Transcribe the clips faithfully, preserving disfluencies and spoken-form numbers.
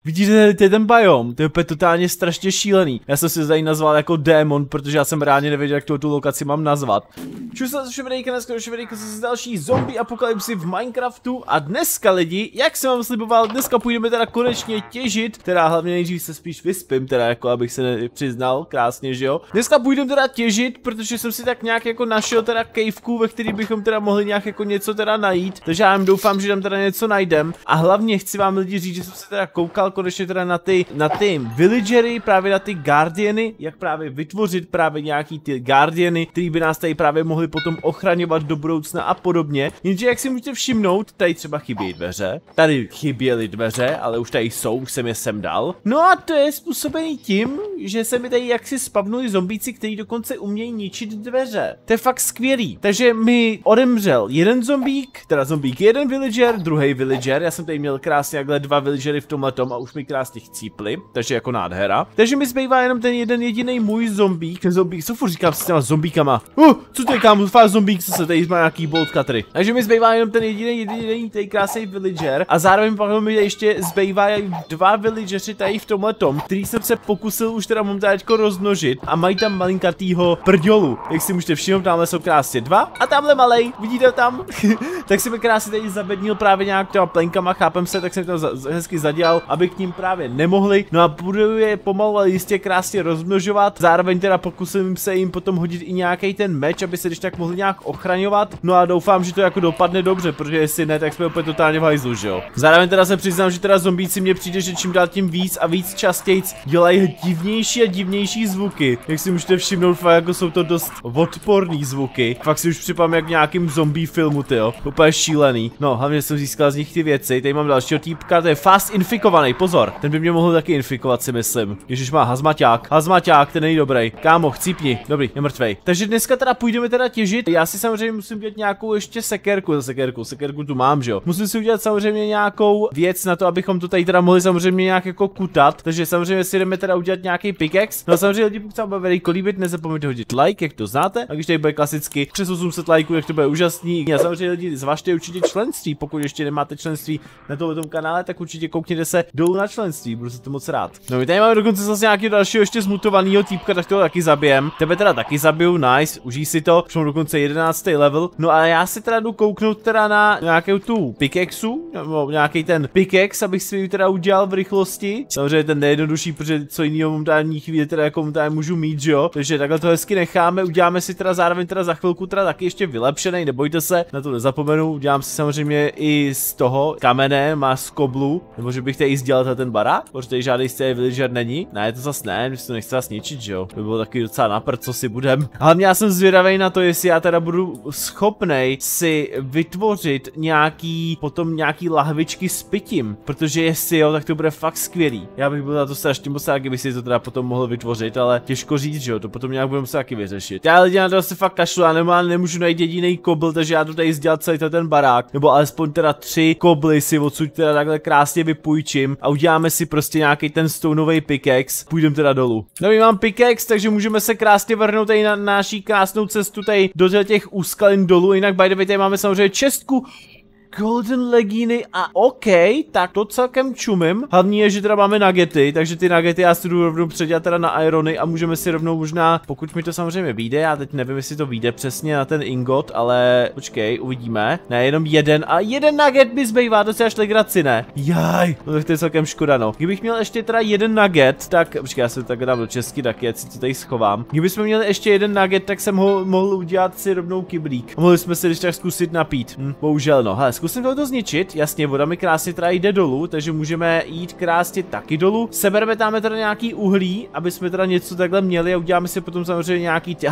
Vidíte, to je ten biom, to je úplně totálně strašně šílený. Já jsem si tady nazval jako démon, protože já jsem reálně nevěděl, jak tu, tu lokaci mám nazvat. Čus se zase videjka, dneska už videjka se další zombie apokalypsy v Minecraftu a dneska lidi, jak jsem vám sliboval, dneska půjdeme teda konečně těžit, teda hlavně nejdřív se spíš vyspím, teda jako abych se nepřiznal, krásně, že jo. Dneska půjdeme teda těžit, protože jsem si tak nějak jako našel teda kejvku, ve který bychom teda mohli nějak jako něco teda najít, takže já jim doufám, že tam teda něco najdem a hlavně chci vám lidi říct, že jsem se teda koukal konečně teda na ty, na ty villagery, právě na ty guardiany, jak právě vytvořit právě nějaký ty guardiany, který by nás tady právě mohli potom ochraňovat do budoucna a podobně. Jenže jak si můžete všimnout, tady třeba chybějí dveře, tady chyběly dveře, ale už tady jsou, už jsem je sem dal. No a to je způsobený tím, že se mi tady jaksi spavnuli zombíci, kteří dokonce umějí ničit dveře. To je fakt skvělý. Takže mi odemřel jeden zombík, teda zombík jeden villager, druhý villager. Já jsem tady měl krásně jakhle dva villagery v tomhletom a už mi krásně chcípli, takže jako nádhera. Takže mi zbývá jenom ten jeden jediný můj zombík. Ten zombík, co furt říkám s těma zombíkama? Uh, co to je kámo, fakt zombík, co se tady má nějaký bolt cuttery. Takže mi zbývá jenom ten jediný jediný tady krásný villager a zároveň pak mi ještě zbývají dva villageři tady v tomhletom, který jsem se pokusil už teda momentálně rozmnožit a mají tam malinkatýho prdělu. Jak si můžete všimnout, tamhle jsou krásně dva a tamhle malej, vidíte tam? Tak si mi krásně tady zabednil právě nějak těma plenkama, chápem se, tak jsem to za hezky zadělal, aby k ním právě nemohli. No a budu je pomalu ale jistě krásně rozmnožovat. Zároveň teda pokusím se jim potom hodit i nějaký ten meč, aby se když tak mohli nějak ochraňovat. No a doufám, že to jako dopadne dobře, protože jestli ne, tak jsme úplně totálně v hajzlu, že jo. Zároveň teda se přiznám, že teda zombíci mě přijde, že čím dál tím víc a víc častějc dělají divnější a divnější zvuky. Jak si můžete všimnout, fakt jako jsou to dost odporný zvuky. Fakt si už připadám jak v nějakým zombie filmu, tyjo. Úplně šílený. No, hlavně jsem získal z nich ty věci. Tady mám dalšího týpka, to je fast infikovaný, pozor. Ten by mě mohl taky infikovat, si myslím. Ježiš, má hazmaťák. Hazmaťák, ten není dobrý. Kámo, chcípni. Dobrý, je mrtvej. Takže dneska teda půjdeme teda těžit. Já si samozřejmě musím dělat nějakou ještě sekerku za sekerku. Sekerku tu mám, že jo. Musím si udělat samozřejmě nějakou věc na to, abychom to tady teda mohli samozřejmě nějak jako kutat. Takže samozřejmě si jdeme teda udělat nějaký pickaxe. No a samozřejmě lidi, pokud se vám bude líbit, nezapomeňte hodit like, jak to znáte. A když tady bude klasicky přes osm set lajků, jak to bude úžasný. A samozřejmě lidi, zvažte určitě členství. Pokud ještě nemáte členství na tomto kanále, tak určitě koukněte se dolů na členství. Budu se to moc rád. No my tady máme dokonce zase nějakého dalšího ještě zmutovaného týpka, tak toho taky zabijem. Tebe teda taky zabiju, nice, užij si to. Už mám dokonce jedenáctý level. No a já si teda jdu kouknout teda na nějakou tu pickaxu, nebo nějaký ten pickaxe, abych si teda udělal v rychlosti. Samozřejmě ten nejjednodušší, protože co jiného momentální chvíli teda jako momentálně můžu mít, že jo. Takže takhle to hezky necháme, uděláme si teda zároveň teda za chvilku teda taky ještě vylepšený, nebojte se, na to nezapomenu. Udělám si samozřejmě i z toho kamene, má z koblu, nebo že bych tady sdělal ten barák, protože tady žádný z té villager není. Ne, to zas ne, když to nechci zas ničit, že jo. To by bylo taky docela naprt, co si budem. Hlavně já jsem zvědavý na to, jestli já teda budu schopnej si vytvořit nějaký, potom nějaký lahvičky s pitím, protože jestli jo, tak to bude fakt skvělý. Já bych byl na to strašně moc rád, kdyby si to teda potom mohl vytvořit, ale těžko říct, že jo, to potom nějak budeme se taky vyřešit. Já lidi na to asi fakt kašlu, já nemám, nemůžu najít jediný kobl, takže já tu tady sdělat celý ten barák, nebo alespoň teda tři kobly si odsud teda takhle krásně vypůjčím a uděláme si prostě nějaký ten stoneový pickaxe. Půjdeme teda dolů. No my mám pickaxe, takže můžeme se krásně vrhnout tady na naší krásnou cestu tady do těch úskalin dolů, jinak by the way tady máme samozřejmě čestku golden legíny a OK, tak to celkem čumím. Hlavní je, že teda máme nuggety, takže ty nuggety já si jdu rovnou předělat teda na irony a můžeme si rovnou možná, pokud mi to samozřejmě vyjde, já teď nevím, jestli to vyjde přesně na ten ingot, ale počkej, uvidíme. Ne, jenom jeden a jeden nugget mi zbývá, to si až legraci, ne? Jaj, no tak to je celkem škoda, no. Kdybych měl ještě teda jeden nugget, tak, počkej, já se to tak dám do česky, tak já si to tady schovám. Kdybychom měli ještě jeden nugget, tak jsem ho mohl udělat si rovnou kyblík. A mohli jsme si když tak zkusit napít. Hm, bohužel, no. Hele, zkusím to zničit, jasně, voda mi krásně teda jde dolů, takže můžeme jít krásně taky dolů. Sebereme tam teda nějaký uhlí, aby jsme teda něco takhle měli a uděláme si potom samozřejmě nějaký tě...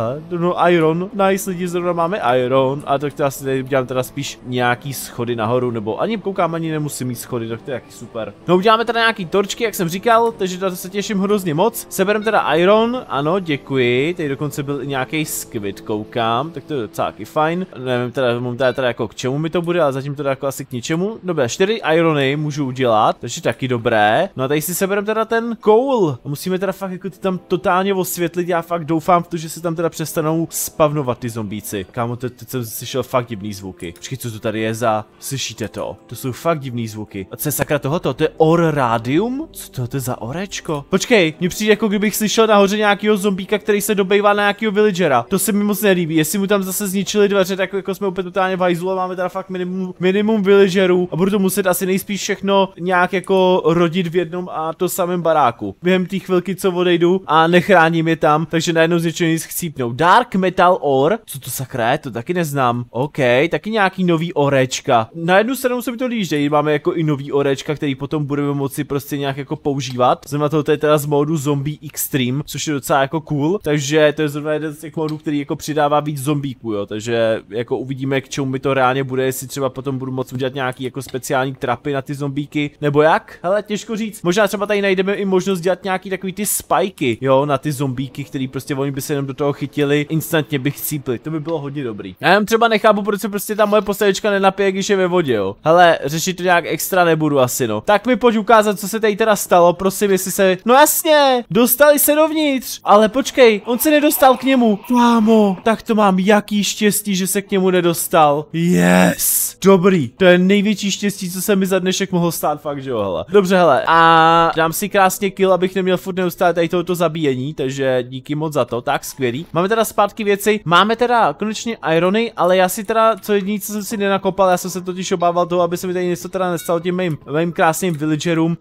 no iron, nice lidi, zrovna máme iron a tak to asi tady udělám teda spíš nějaký schody nahoru, nebo ani koukám, ani nemusím mít schody, tak to je taky super. No uděláme teda nějaký torčky, jak jsem říkal, takže to se těším hrozně moc. Sebereme teda iron, ano, děkuji, tady dokonce byl i nějaký squid, koukám, tak to je docela taky fajn. Nevím teda, teda, teda jako k čemu mi to bude, ale zatím to jako asi k ničemu. Dobré, čtyři irony můžu udělat, takže taky dobré. No a tady si sebereme teda ten coal. Musíme teda fakt jako ty tam totálně osvětlit, já fakt doufám v to, že se tam teda přestanou spavnovat ty zombíci. Kámo, teď, teď jsem slyšel fakt divný zvuky. Počkej, co to tady je za... Slyšíte to? To jsou fakt divný zvuky. A co je sakra tohoto? To je or radium? Co to, to je za orečko? Počkej, mně přijde jako kdybych slyšel nahoře nějakého zombíka, který se dobejvá na nějakého villagera. To se mi moc nelíbí. Jestli mu tam zase zničili dveře, tak jako jsme úplně totálně v hajzlu a máme teda fakt minimum, minimum villagerů a budu to muset asi nejspíš všechno nějak jako rodit v jednom a to samém baráku. Během té chvilky, co odejdu a nechráním je tam, takže najednou z něčeho nic chcípnou. Dark metal ore? Co to sakra je? To taky neznám. OK, taky nějaký nový orečka. Na jednu stranu se mi to líží, máme jako i nový orečka, který potom budeme moci prostě nějak jako používat. Znamená to, to je teda z módu Zombie Extreme, což je docela jako cool, takže to je zrovna jeden z těch módů, který jako přidává víc zombíků, jo, takže jako uvidíme, k čemu mi to reálně bude, jestli třeba potom budu moct udělat nějaký jako speciální trapy na ty zombíky, nebo jak? Hele, těžko říct. Možná třeba tady najdeme i možnost dělat nějaký takový ty spajky, jo, na ty zombíky, který prostě oni by se jenom do toho chytili, instantně by chcípli. To by bylo hodně dobrý. Já jenom třeba nechápu, proč se prostě ta moje postavička nenapije, když je ve vodě, jo. Hele, řešit to nějak extra nebudu asi, no. Tak mi pojď ukázat, co se tady teda stalo, prosím, jestli se... No jasně, dostali se dovnitř, ale počkej, on se nedostal k němu. Kámo, tak to mám jaký štěstí, že se k němu nedostal. Yes, dobrý, to je největší štěstí, co se mi za dnešek mohlo stát, fakt, že jo, hele. Dobře, hele, a dám si krásně kill, abych neměl furt neustále tady tohoto zabíjení, takže díky moc za to, tak skvělý. Máme teda zpátky věci, máme teda konečně irony, ale já si teda, co jediný, co jsem si nenakopal, já jsem se totiž obával toho, aby se mi tady něco teda nestalo tím mým, mým krásným villagerům.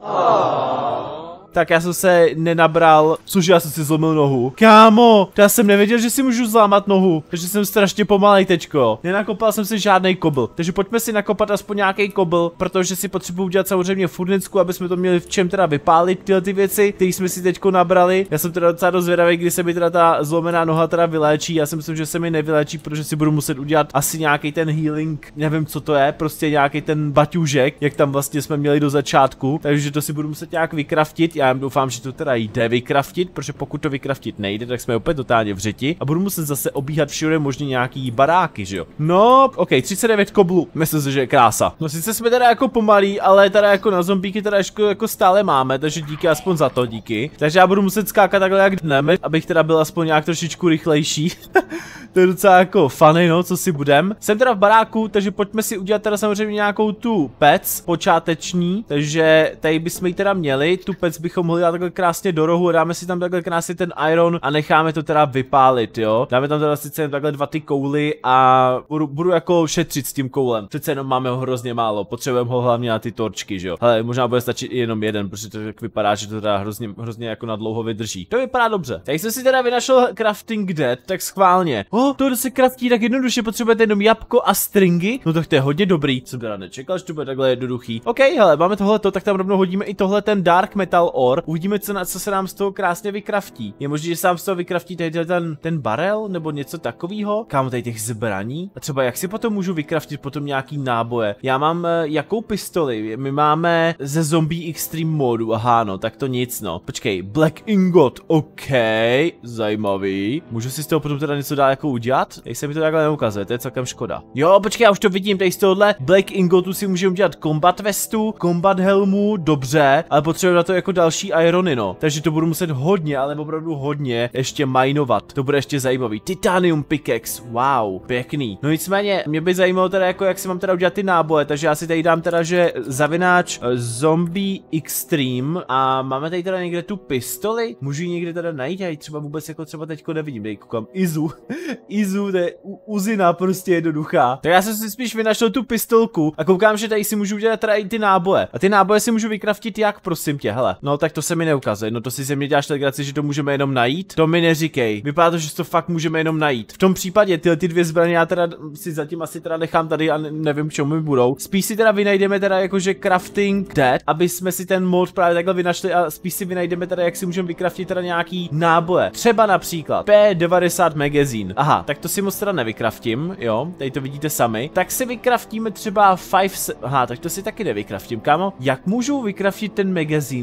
Tak já jsem se nenabral, cože já jsem si zlomil nohu. Kámo, já jsem nevěděl, že si můžu zlámat nohu, takže jsem strašně pomalej teďko. Nenakopal jsem si žádný kobl, takže pojďme si nakopat aspoň nějaký kobl, protože si potřebuji udělat samozřejmě furnicku, aby jsme to měli v čem teda vypálit tyhle ty věci, které jsme si teďko nabrali. Já jsem teda docela dost zvědavý, kdy se mi teda ta zlomená noha teda vyléčí. Já si myslím, že se mi nevyléčí, protože si budu muset udělat asi nějaký ten healing, nevím co to je, prostě nějaký ten baťůžek, jak tam vlastně jsme měli do začátku, takže to si budu muset nějak vykraftit. Já doufám, že to teda jde vykraftit, protože pokud to vykraftit nejde, tak jsme opět totálně v řiti a budu muset zase obíhat všude možně nějaký baráky, že jo. No, ok, třicet devět koblů, myslím si, že je krása. No sice jsme teda jako pomalí, ale teda jako na zombíky teda ještě jako stále máme, takže díky aspoň za to, díky. Takže já budu muset skákat takhle jak dneme, abych teda byl aspoň nějak trošičku rychlejší. To je docela jako funny, no, co si budem. Jsem teda v baráku, takže pojďme si udělat teda samozřejmě nějakou tu pec počáteční, takže tady bychom ji teda měli, tu pec bychom mohli dát takhle krásně do rohu, dáme si tam takhle krásně ten iron a necháme to teda vypálit, jo. Dáme tam teda sice jen takhle dva ty kouly a budu, budu jako šetřit s tím koulem. Přece jenom máme ho hrozně málo, potřebujeme ho hlavně na ty torčky, že jo. Hele, možná bude stačit i jenom jeden, protože to tak vypadá, že to teda hrozně, hrozně jako na dlouho vydrží. To vypadá dobře. Tak jsem si teda vynašel crafting dead, tak schválně. Oh, to se craftí tak jednoduše, potřebujete jenom jabko a stringy. No tak to je hodně dobrý. Jsem teda nečekal, že to bude takhle jednoduchý. OK, hele, máme tohleto, tak tam rovnou hodíme i tohle ten dark metal ore. Uvidíme, co, na, co se nám z toho krásně vykraftí. Je možné, že se nám z toho vykraftí tady ten, ten barel nebo něco takového. Kámo, tady těch zbraní. A třeba jak si potom můžu vykraftit potom nějaký náboje. Já mám uh, jakou pistoli? My máme ze Zombie Extreme modu. Aha, no, tak to nic, no. Počkej, Black Ingot. OK, zajímavý. Můžu si z toho potom teda něco dál jako udělat? Tady se mi to takhle neukazuje, to je celkem škoda. Jo, počkej, já už to vidím, tady z tohohle Black Ingotu si můžeme udělat combat vestu, combat helmu, dobře, ale potřebujeme na to jako další irony, no. Takže to budu muset hodně, ale opravdu hodně ještě minovat. To bude ještě zajímavý. Titanium pickaxe, wow, pěkný. No nicméně, mě by zajímalo teda jako, jak si mám teda udělat ty náboje, takže já si tady dám teda, že zavináč uh, Zombie Extreme a máme tady teda někde tu pistoli. Můžu ji někde teda najít, já ji třeba vůbec jako třeba teďko nevidím, tady koukám. Izu. Izu, to je uzina prostě jednoduchá. Tak já jsem si spíš vynašel tu pistolku a koukám, že tady si můžu udělat teda i ty náboje. A ty náboje si můžu vykraftit jak, prosím tě, hele. No tak to se mi neukazuje, no to si ze mě děláš legraci, že to můžeme jenom najít. To mi neříkej. Vypadá to, že to fakt můžeme jenom najít. V tom případě tyhle ty dvě zbraně já teda si zatím asi teda nechám tady a nevím, k čemu mi budou. Spíš si teda vynajdeme teda jakože crafting dead, aby jsme si ten mod právě takhle vynašli a spíš si vynajdeme teda, jak si můžeme vykraftit teda nějaký náboje. Třeba například P devadesát magazine. Aha, tak to si moc teda nevykraftím, jo, tady to vidíte sami. Tak si vykraftíme třeba pět, aha, tak to si taky nevykraftím, kámo. Jak můžu vykraftit ten magazín? Jako,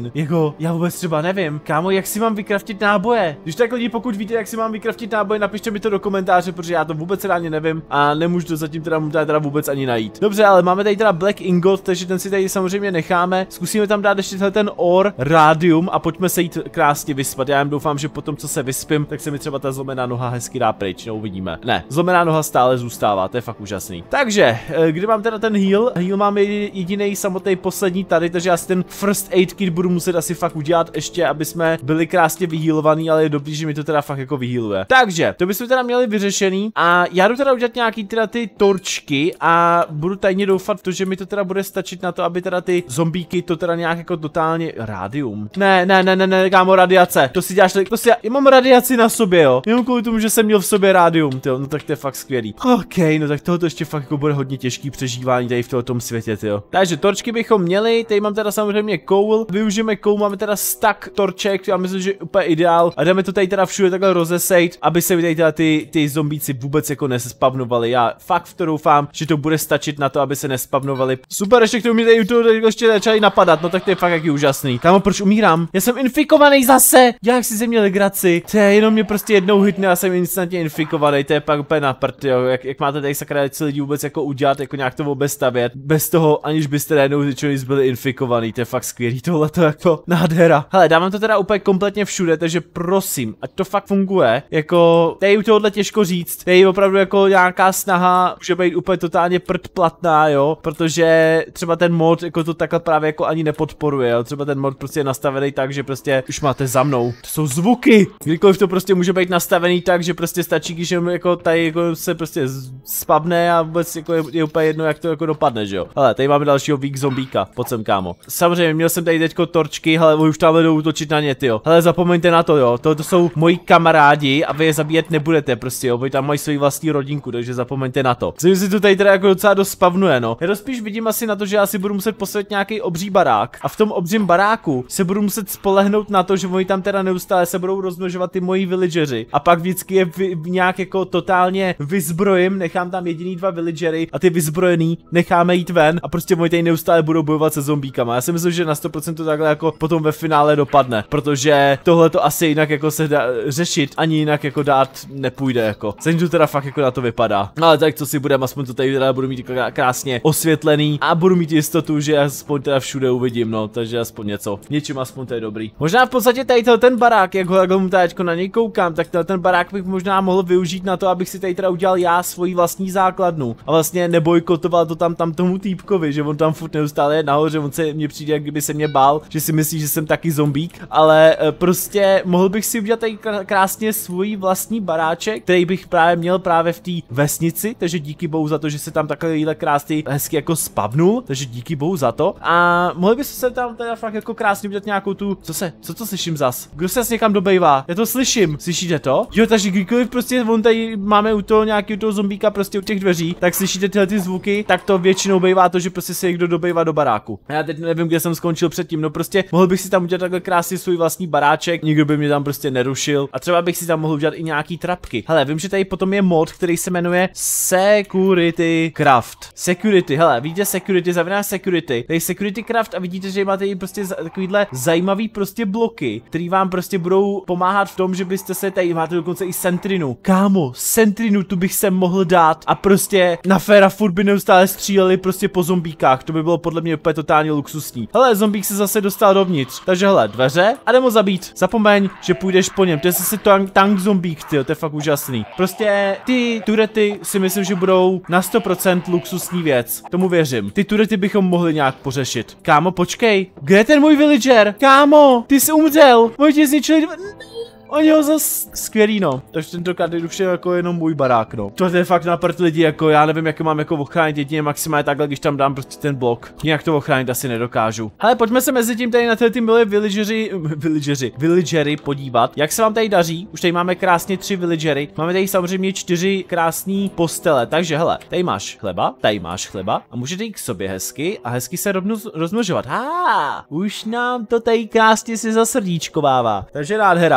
tyjo, já vůbec třeba nevím. Kámo, jak si mám vykraftit náboje? Když tak lidi, pokud víte, jak si mám vykraftit náboje, napište mi to do komentáře, protože já to vůbec ráně nevím a nemůžu to zatím teda, teda vůbec ani najít. Dobře, ale máme tady teda Black Ingot, takže ten si tady samozřejmě necháme. Zkusíme tam dát ještě ten or, rádium a pojďme se jít krásně vyspat. Já jen doufám, že potom, co se vyspím, tak se mi třeba ta zlomená noha hezky dá pryč, no uvidíme. Ne, zlomená noha stále zůstává, to je fakt úžasný. Takže, kdy mám teda ten heal? Heal mám jediný samotný poslední tady, takže já si ten first aid kit budu muset asi fakt udělat ještě, aby jsme byli krásně vyhealovaný, ale je dobrý, že mi to teda fakt jako vyhealuje. Takže, to bychom teda měli vyřešený a já jdu teda udělat nějaký teda ty torčky a budu tajně doufat v to, že mi to teda bude stačit na to, aby teda ty zombíky to teda nějak jako totálně rádium. Ne, ne, ne, ne, ne, kámo, radiace. To si děláš, to si já, já mám radiaci na sobě, jo. Jenom kvůli tomu, že jsem měl v sobě rádium, tyjo, no tak to je fakt skvělý. OK, no tak tohoto ještě fakt jako bude hodně těžký přežívání tady v tomto světě, tyjo. Takže torčky bychom měli, tady mám teda samozřejmě coal, využijeme coal, máme teda stack torček, já myslím, že je úplně ideál a jdeme to tady teda všude takhle rozesejt, aby se tady teda ty, ty zombíci vůbec jako nespavnovali. Já fakt v to doufám, že to bude stačit na to, aby se nespavnovali. Super, ještě k tomu mě tady to ještě začali napadat, no tak to je fakt jaký úžasný. Kámo, proč umírám? Já jsem infikovaný zase! Jak si ze mě legraci? To je jenom mě prostě jednou hitne a jsem instantně infikovaný, to je pak úplně na prd, jo. Jak, jak máte tady sakra si lidi vůbec jako udělat, jako nějak to vůbec stavět, bez toho, aniž byste najednou začali byli infikovaný, to je fakt skvělý, tohle to jako nádhera. Hele, dávám to teda úplně kompletně všude, takže prosím, ať to fakt funguje, jako tady u tohohle těžko říct, tady opravdu jako nějaká snaha může být úplně totálně prd platná, jo, protože třeba ten mod jako to takhle právě jako ani nepodporuje, jo, třeba ten mod prostě je nastavený tak, že prostě už máte za mnou, to jsou zvuky, kdykoliv to prostě může být nastavený tak, že prostě stačí, když jako tady jako se prostě spavne a vůbec jako je, je úplně jedno, jak to jako dopadne, že jo. Hele, tady máme dalšího weak zombíka, pojď sem, kámo. Samozřejmě, měl jsem tady teďko torčky, hele, už tam jdou útočit na ně, tyjo. Hele, zapomeňte na to, jo, to, to jsou moji kamarádi a vy je zabíjet nebudete prostě, jo, oni tam mají svoji vlastní rodinku, takže zapomeňte na to. Myslím si to tady teda jako docela dost spavnuje, no. Já to spíš vidím asi na to, že já si budu muset postavit nějaký obří barák a v tom obřím baráku se budu muset spolehnout na to, že oni tam teda neustále se budou rozmnožovat ty moji villageři a pak vždycky je vy, nějak jako totálně vyzbrojím, nechám tam jediný dva villagery a ty vyzbrojený necháme jít ven a prostě oni tady neustále budou bojovat se zombíkama. Já si myslím, že na sto procent to takhle jako potom ve finále dopadne, protože tohle to asi jinak jako se dá řešit, ani jinak jako dát nepůjde jako. Zatím to teda fakt jako na to vypadá. Ale tak co si budeme, aspoň to tady teda budu mít krásně osvětlený a budu mít jistotu, že aspoň teda všude uvidím, no, takže aspoň něco. Něčím aspoň to je dobrý. Možná v podstatě tady ten barák, jak ho, jak ho teďko na něj koukám, tak ten barák bych možná mohl využít na to, abych si tady teda udělal já svoji vlastní základnu a vlastně nebojkotoval to tam tam tomu týpkovi, že on tam furt neustále je nahoře, on se mně přijde, jak kdyby se mě bál, že si myslí, že jsem taky zombík, ale e, prostě mohl bych si udělat tady krásně svůj vlastní baráček, který bych právě měl právě v té vesnici, takže díky bohu za to, že se tam takovýhle krásný hezky jako spavnul, takže díky bohu za to a mohli byste se tam teda fakt jako krásně udělat nějakou tu, co se, co to slyším zas? Kdo se zas někam dobejvá? Já to slyším, slyšíte to? Jo, takže kdykoliv prostě on tady máme u toho nějaký u toho zombíka prostě u těch dveří, tak slyšíte tyhle ty zvuky, tak to většinou bývá to, že prostě se někdo dobejvá do baráku. A já teď nevím, kde jsem skončil předtím, no prostě mohl bych si tam udělat takhle krásně svůj vlastní baráček, nikdo by mě tam prostě nerušil a třeba bych si tam mohl udělat i nějaký trapky. Hele, vím, že tady potom je mod, který se jmenuje Security Craft. Security, hele, vidíte Security, zavináš Security, tady Security Craft a vidíte, že máte i prostě takovýhle zajímavý prostě bloky, který vám prostě budou pomáhat v tom, že byste se tady, máte dokonce i Sentrinu. Kámo, Sentrinu tu bych sem mohl dát a prostě na Féra furt by neustále stříleli prostě po zombíkách, to by bylo podle mě úplně totálně luxusní. Hele, zombík se zase dostal dovnitř, takže hele, dveře a jdem ho zabít. Zapomeň, že půjdeš po něm, to je zase tank, tank zombík, tyjo, to je fakt úžasný. Prostě ty turety si myslím, že budou na sto procent luxusní věc, tomu věřím. Ty turety bychom mohli nějak pořešit. Kámo, počkej, kde je ten můj villager? Kámo, ty jsi umřel, můj tě zničili dva... Oni ho zas skvělý, no. Takže tentokrát už je jako jenom můj barák, no. To je fakt na prd lidi, jako já nevím, jak mám jako ochránit, jedině maximálně takhle, když tam dám prostě ten blok. Jinak to ochránit asi nedokážu. Ale pojďme se mezi tím tady na ty milé villagery, villagery, villagery podívat. Jak se vám tady daří? Už tady máme krásně tři villagery. Máme tady samozřejmě čtyři krásné postele. Takže hele, tady máš chleba, tady máš chleba a můžete jít k sobě hezky a hezky se rozmnožovat. Ah, už nám to tady krásně se zasrdíčkovává. Takže nádhera. Já bych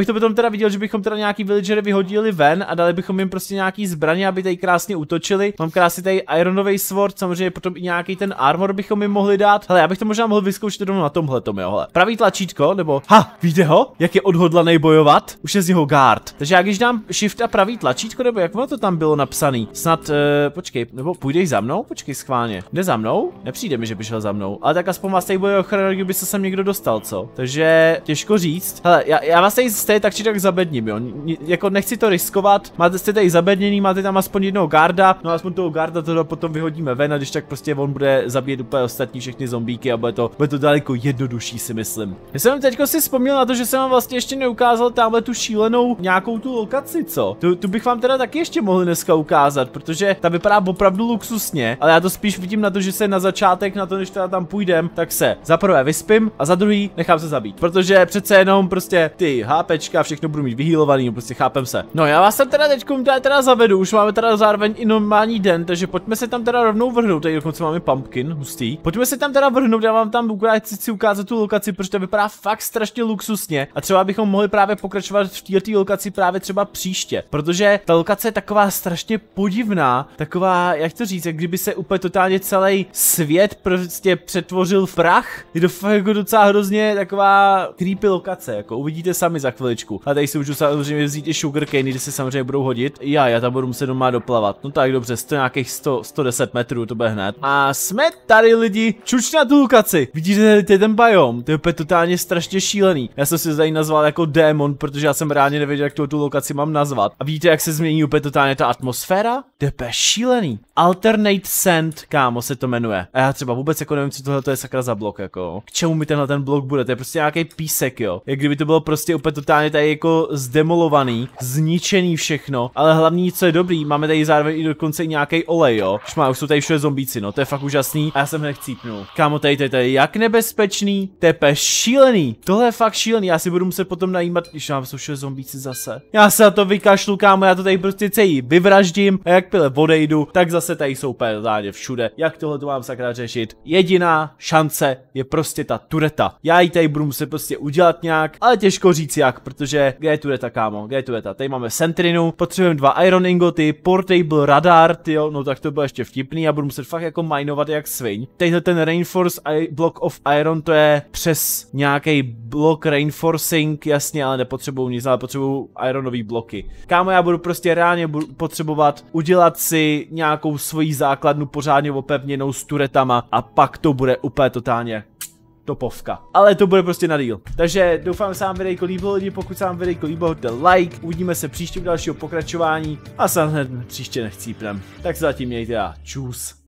to potom teda viděl, že bychom teda nějaký villagery vyhodili ven a dali bychom jim prostě nějaký zbraně, aby tady krásně útočili. Mám krásně tady ironový sword, samozřejmě potom i nějaký ten armor bychom jim mohli dát. Hele, já bych to možná mohl vyzkoušet rovnou na tomhletom, jo, hele. Pravý tlačítko, nebo ha, víte ho? Jak je odhodlaný bojovat? Už je z něho guard. Takže já když dám shift a pravý tlačítko, nebo jak ono to tam bylo napsaný? Snad, uh, počkej, nebo půjdeš za mnou? Počkej schválně. Jde za mnou? Nepřijde mi, že by šel za mnou. Ale tak aspoň vás tady bude ochrana, kdyby se sem někdo dostal, co? Takže těžko říct. Hele, já, já vás tady stejně tak či tak zabedním, jo. N jako nechci to riskovat. Máte jste tady zabedněný, máte tam aspoň jednoho garda. No aspoň toho garda toho potom vyhodíme ven a když tak prostě on bude zabíjet úplně ostatní všechny zombíky a bude to, bude to daleko jednodušší, si myslím. Já jsem teďko si vzpomněl na to, že jsem vám vlastně ještě neukázal tamhle tu šílenou nějakou tu lokaci, co? Tu, tu bych vám teda taky ještě mohl dneska ukázat, protože ta vypadá opravdu luxusně, ale já to spíš vidím na to, že se na začátek, na to, než teda tam půjdem, tak se za prvé vyspím a za druhý nechám se zabít, protože přece jenom prostě ty HPčka, všechno budu mít vyhýlovaný, prostě chápem se. No já vás tam teda teďkom teda, teda zavedu, už máme teda zároveň i normální den, takže pojďme se tam teda rovnou vrhnout, tady dokonce máme pumpkin, hustý. Pojďme se tam teda vrhnout, já vám tam chci ukázat tu lokaci, protože to vypadá fakt strašně luxusně a třeba bychom mohli právě pokračovat v této lokaci právě třeba příště, protože ta lokace je taková strašně podivná, taková, jak to říct, jak kdyby se úplně totálně celý svět prostě přetvořil v prach. Je to fakt jako docela hrozně taková creepy lokace, jako uvidíte sami za chviličku. A tady si můžu samozřejmě vzít i sugarcane, kde se samozřejmě budou hodit. Já, já tam budu muset doma doplavat. No tak dobře, sto nějakých sto, sto deset metrů, to bude hned. A jsme tady lidi, čuč na tu lokaci. Vidíte, to je ten biom, to je úplně totálně strašně šílený. Já jsem si tady nazval jako démon, protože já jsem reálně nevěděl, jak tu, tu lokaci mám nazvat. A vidíte, jak se změní úplně totálně ta atmosféra? To je úplně šílený. Alternate Sand, kámo, se to jmenuje. A já třeba vůbec jako nevím, co tohle to je sakra za blok, jako. K čemu mi tenhle ten blok bude? To je prostě nějaký písek, jo. Jak kdyby to bylo prostě úplně totálně tady jako zdemolovaný, zničený všechno. Ale hlavní, co je dobrý, máme tady zároveň i dokonce i nějaký olej, jo. Už má, už jsou tady všude zombíci, no, to je fakt úžasný. A já jsem hned chcípnul. Kámo, tady to je tady jak nebezpečný, to je úplně šílený. Tohle je fakt šílený, já si budu muset potom najímat, když mám jsou všude zombíci zase. Já se na to vykašlu, kámo, já to tady prostě celý vyvraždím a jak pile odejdu, tak zase tady jsou úplně totálně všude. Jak tohle to mám sakra řešit? Jediná šance je prostě ta tureta. Já ji tady budu muset prostě udělat nějak, ale těžko říct jak, protože kde je tureta, kámo, kde je tureta? Tady máme sentrinu, potřebujeme dva iron ingoty, portable radar, tyjo, no tak to bylo ještě vtipný, já budu muset fakt jako minovat jak sviň. Tadyhle ten reinforce block of iron, to je přes nějaký blok reinforcing, jasně, ale nepotřebuju nic, ale potřebuju ironový bloky. Kámo, já budu prostě reálně budu potřebovat udělat si nějakou svoji základnu pořádně opevněnou s turetama a pak to bude úplně totálně topovka. Ale to bude prostě na díl. Takže doufám, že se vám videjko líbilo, lidi, pokud se vám videjko líbilo, hoďte like, uvidíme se příště v dalšího pokračování a se hned příště nechcípnem. Tak se zatím mějte a čus.